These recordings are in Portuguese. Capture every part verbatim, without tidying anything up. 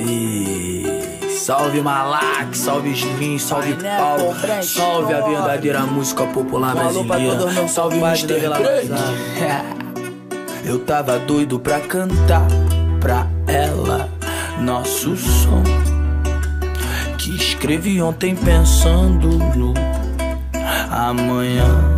E salve Malak, salve Slim, salve Paulo, salve a verdadeira música popular brasileira, salve mister Grande. Eu tava doido pra cantar pra ela nosso som que escrevi ontem pensando no amanhã.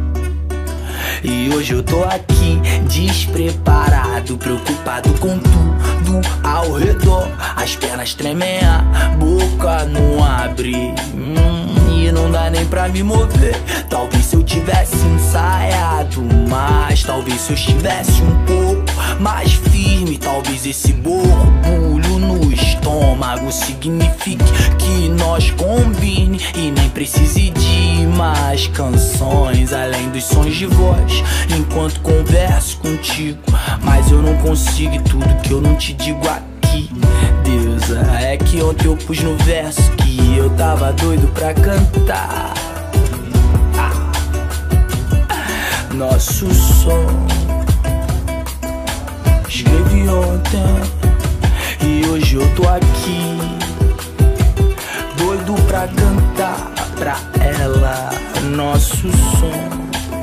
E hoje eu tô aqui despreparado, preocupado com tudo ao redor. As pernas tremem, a boca não abre, hum, e não dá nem pra me mover. Talvez se eu tivesse ensaiado mais, talvez se eu estivesse um pouco mais firme, talvez esse borbulho no estômago signifique que nós combine e nem precise de mais canções além dos sons de voz enquanto converso contigo. Mas eu não consigo e tudo que eu não te digo aqui, deusa, é que ontem eu pus no verso que eu tava doido pra cantar nosso som. Escrevi ontem e hoje eu tô aqui doido pra cantar pra ela nosso som,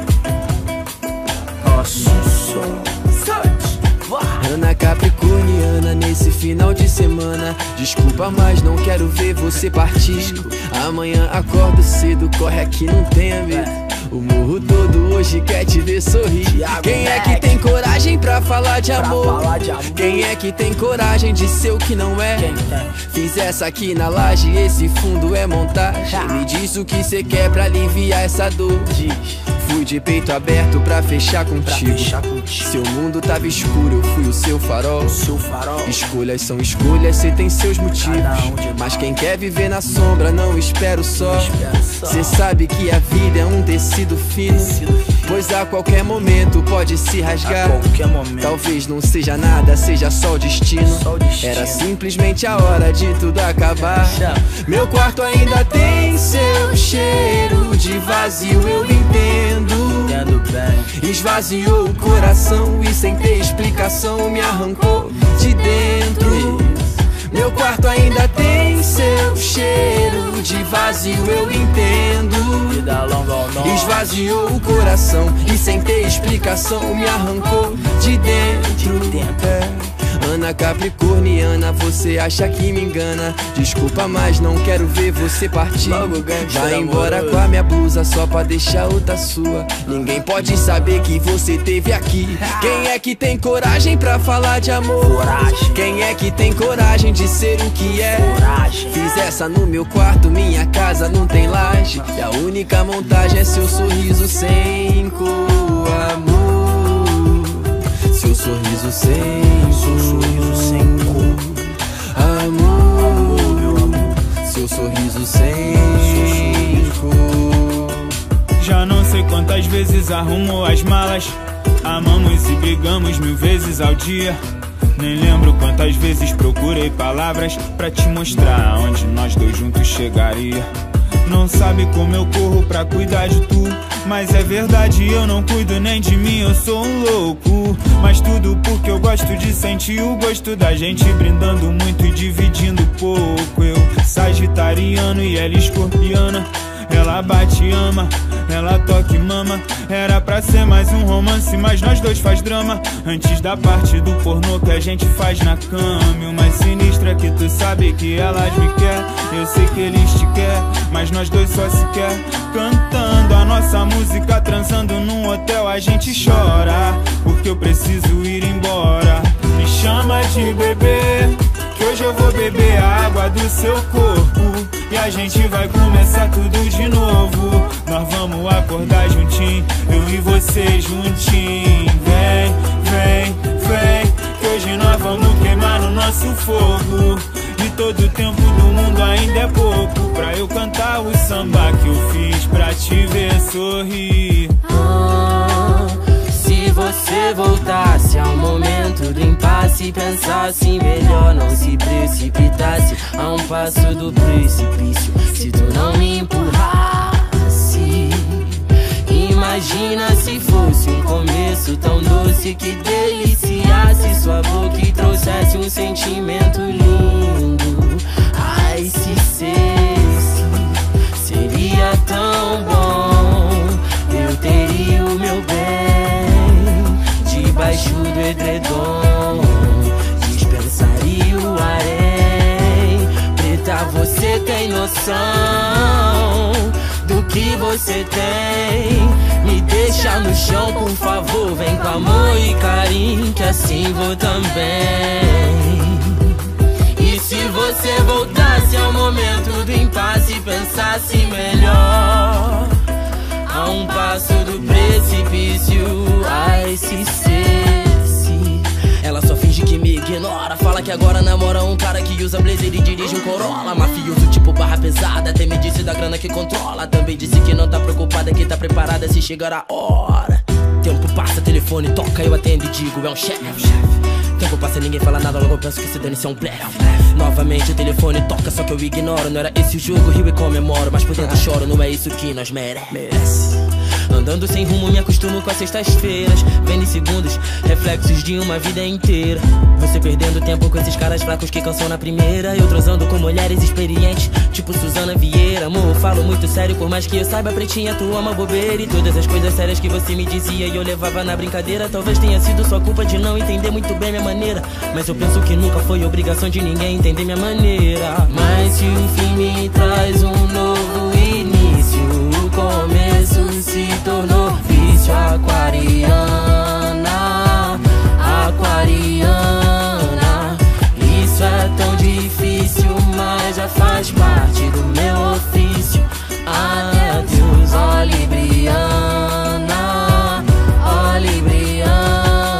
nosso som. Ana Capricorniana nesse final de semana, desculpa, mas não quero ver você partir. Amanhã acordo cedo, corre aqui, não tenha medo. O morro todo hoje quer te ver sorrir. Quem é que tem coragem pra falar de amor? Quem é que tem coragem de ser o que não é? Fiz essa aqui na laje, esse fundo é montagem. Me diz o que cê quer pra aliviar essa dor. Fui de peito aberto pra fechar contigo. Seu mundo tava escuro, eu fui o seu farol. Escolhas são escolhas, cê tem seus motivos. Mas quem quer viver na sombra não espera o sol. Cê sabe que a vida é um tecido fino, pois a qualquer momento pode se rasgar. Talvez não seja nada, seja só o destino. Era simplesmente a hora de tudo acabar. Meu quarto ainda tem seu cheiro de vazio, eu entendo. Esvaziou o coração e sem ter explicação me arrancou de dentro. Meu quarto ainda tem seu cheiro de vazio, eu entendo. Esvaziou o coração e sem ter explicação me arrancou de dentro. É. Ana Capricorniana, você acha que me engana? Desculpa, mas não quero ver você partir. Vai embora com a minha blusa só pra deixar outra sua. Ninguém pode saber que você teve aqui. Quem é que tem coragem pra falar de amor? Quem é que tem coragem de ser o que é? Fiz essa no meu quarto, minha casa não tem laje, e a única montagem é seu sorriso sem cor, amor. Seu sorriso sem Seu sorriso sem cor, amor, meu amor. Seu sorriso sem cor. Já não sei quantas vezes arrumou as malas, amamos e brigamos mil vezes ao dia. Nem lembro quantas vezes procurei palavras pra te mostrar aonde nós dois juntos chegaria. Não sabe como eu corro pra cuidar de tu, mas é verdade, eu não cuido nem de mim, eu sou um louco. Mas tudo porque eu gosto de sentir o gosto da gente brindando muito e dividindo pouco. Eu sagitariano e ela escorpiana, ela bate e ama, ela toca e mama. Era pra ser mais um romance, mas nós dois faz drama. Antes da parte do pornô que a gente faz na cama. E o mais sinistro é que tu sabe que elas me quer, eu sei que eles te quer, mas nós dois só se quer cantando a nossa música, transando num hotel. A gente chora porque eu preciso ir embora. Me chama de bebê, que hoje eu vou beber a água do seu corpo, e a gente vai começar tudo de novo. Nós vamos acordar juntinho, eu e você juntinho. Vem, vem, vem, que hoje nós vamos queimar no nosso fogo. E todo o tempo do mundo ainda é pouco pra eu cantar o samba que eu fiz pra te ver sorrir. Ah, se você voltasse ao momento do impasse, pensasse melhor, não se precipitasse a um passo do precipício. Se tu não me empurrasse, imagina se fosse um começo tão doce que deliciasse sua boca e trouxesse um sentimento lindo. do edredom, dispensaria o harém. Preta, você tem noção do que você tem? Me deixa no chão, por favor, vem com amor e carinho, que assim vou também. E se você voltasse ao momento do impasse e pensasse melhor, a um passo do precipício, ai se cesse. Ela só finge que me ignora, fala que agora namora um cara que usa blazer e dirige um Corolla. Mafioso tipo barra pesada, até me disse da grana que controla. Também disse que não tá preocupada, que tá preparada se chegar a hora. Tempo passa, telefone toca, eu atendo e digo, é um chefe. Tempo passa, ninguém fala nada, logo eu penso que se dane se é um blefe. Novamente o telefone toca, só que eu ignoro. Não era esse o jogo, rio e comemoro, mas por dentro choro, não é isso que nós merece. Andando sem rumo, me acostumo com as sextas-feiras, vendo em segundos, reflexos de uma vida inteira. Você perdendo tempo com esses caras fracos que cansam na primeira. Eu transando com mulheres experientes, tipo Suzana Vieira. Amor, eu falo muito sério, por mais que eu saiba, pretinha, tu ama bobeira. E todas as coisas sérias que você me dizia e eu levava na brincadeira. Talvez tenha sido sua culpa de não entender muito bem minha maneira, mas eu penso que nunca foi obrigação de ninguém entender minha maneira. Mas se o fim me traz um novo início, o começo se tornou vício. Aquariana, aquariana, isso é tão difícil, mas já faz parte do meu ofício. Adeus, ó Libriana, ó Libriana.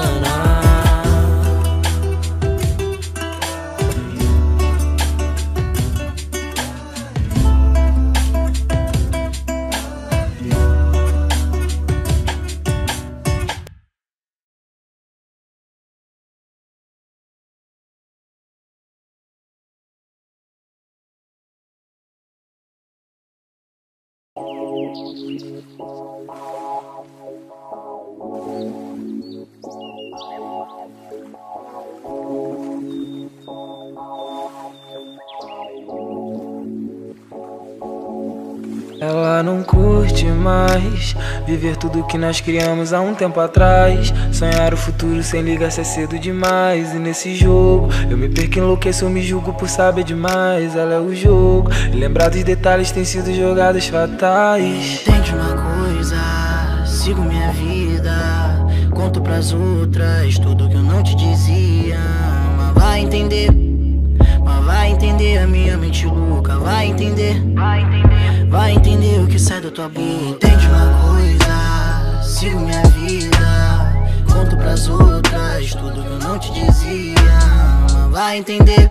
Ela não curte mais viver tudo que nós criamos há um tempo atrás. Sonhar o futuro sem ligar se é cedo demais. E nesse jogo eu me perco, enlouqueço, me julgo por saber demais. Ela é o jogo, e lembrar dos detalhes tem sido jogadas fatais. Entende uma coisa, sigo minha vida, conto pras outras tudo que eu não te dizia. Mas vai entender, mas vai entender a minha mente louca. Vai entender, vai entender, vai entender o que sai da tua boca. Entende uma coisa, sigo minha vida, conto pras outras tudo que eu não te dizia. Mas vai entender,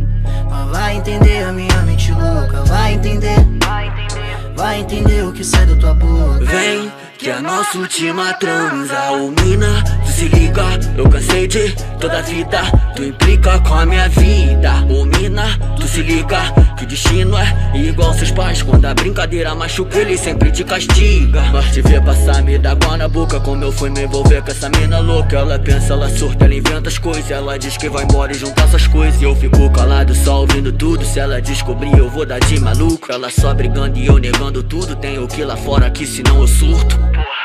mas vai entender a minha mente louca. Vai entender, vai entender, vai entender o que sai da tua boca. Vem, que é a nossa última transa. Ô mina, tu se liga, eu cansei de toda a vida, tu implica com a minha vida. Ô mina, tu se liga, que o destino é igual seus pais. Quando a brincadeira machuca, ele sempre te castiga. Mas te ver passar, me dá água na boca. Como eu fui me envolver com essa mina louca. Ela pensa, ela surta, ela inventa as coisas. Ela diz que vai embora e juntar essas coisas. E eu fico calado só ouvindo tudo. Se ela descobrir, eu vou dar de maluco. Ela só brigando e eu negando tudo. Tenho que ir lá fora aqui, senão eu surto.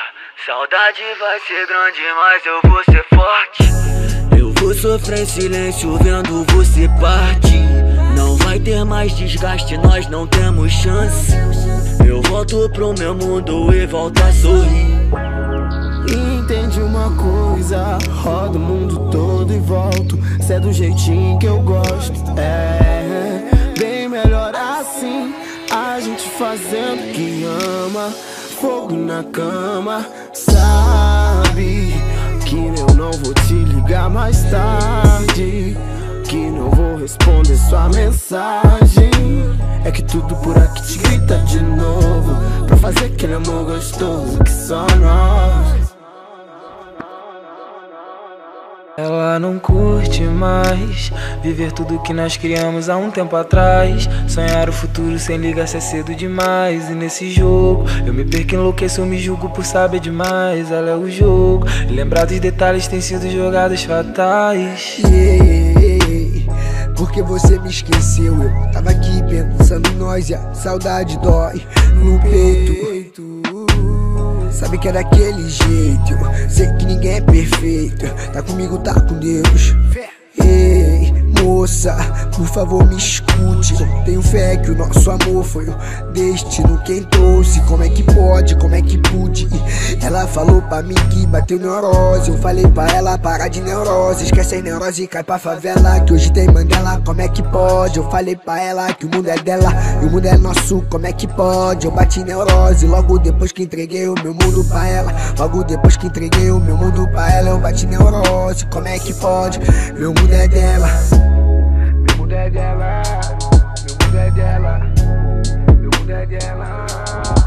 Saudade vai ser grande, mas eu vou ser forte. Eu vou sofrer em silêncio vendo você partir. Não vai ter mais desgaste, nós não temos chance. Eu volto pro meu mundo e volto a sorrir. Entende uma coisa, rodo o mundo todo e volto. Cê é do jeitinho que eu gosto. É, bem melhor assim, a gente fazendo o que ama. Fogo na cama, sabe que eu não vou te ligar mais tarde, que não vou responder sua mensagem. É que tudo por aqui te grita de novo, pra fazer aquele amor gostoso que só nós. Ela não curte mais viver tudo que nós criamos há um tempo atrás. Sonhar o futuro sem ligar se é cedo demais. E nesse jogo eu me perco, enlouqueço, me julgo por saber demais. Ela é o jogo, e lembrar dos detalhes tem sido jogadas fatais. Yeah, porque você me esqueceu. Eu tava aqui pensando em nós e a saudade dói no peito. sabe que é daquele jeito. Sei que ninguém é perfeito, tá comigo, tá com Deus. Ei, moça, por favor me escute. Tenho fé que o nosso amor foi o destino quem trouxe. Como é que pode, como é que pude? Ela falou pra mim que bateu neurose. Eu falei pra ela parar de neurose. Esquece a neurose e cai pra favela, que hoje tem Mandela, como é que pode? Eu falei pra ela que o mundo é dela e o mundo é nosso, como é que pode? Eu bati neurose logo depois que entreguei o meu mundo pra ela. Logo depois que entreguei o meu mundo pra ela, eu bati neurose, como é que pode? Meu mundo é dela, meu mundo é dela, meu mundo é dela, meu mundo é dela.